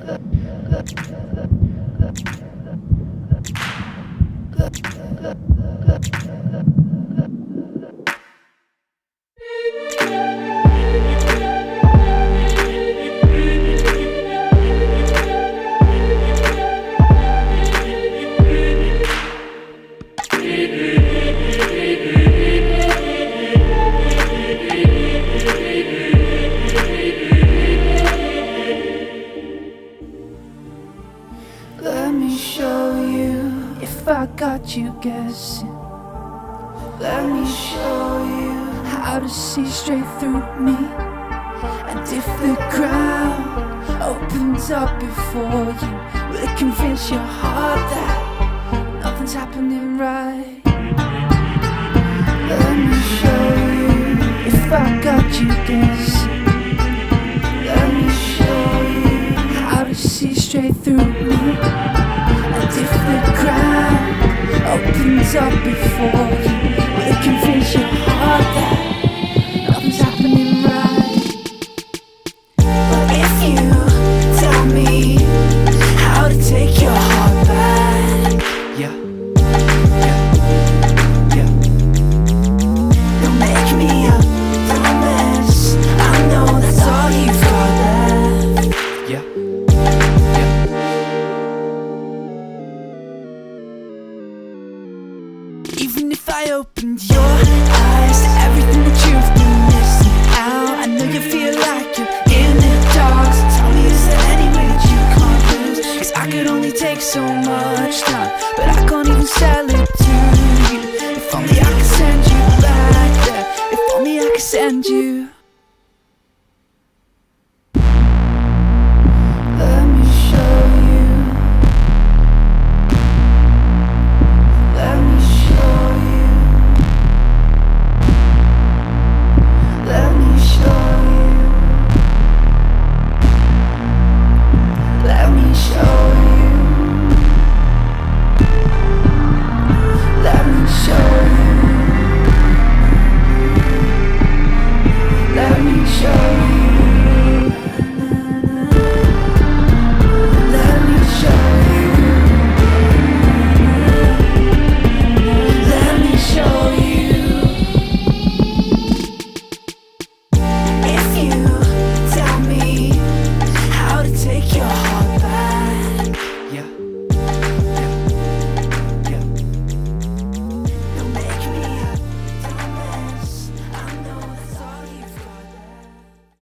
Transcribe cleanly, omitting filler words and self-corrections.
Let me show you if I got you guessing. Let me show you how to see straight through me. And if the ground opens up before you, will it convince your heart that nothing's happening right? Let me show you if I got you guessing. Let me show you how to see straight through me. And if the ground opens up before you,